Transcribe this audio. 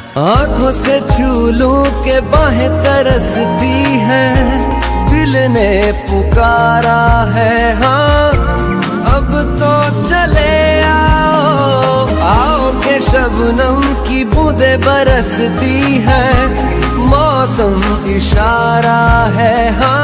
आंखों से छू लूं के बाहें तरसती है, दिल ने पुकारा है हाँ। अब तो चले आओ आओ के शबनम की बूंदे बरसती है, मौसम इशारा है हाँ।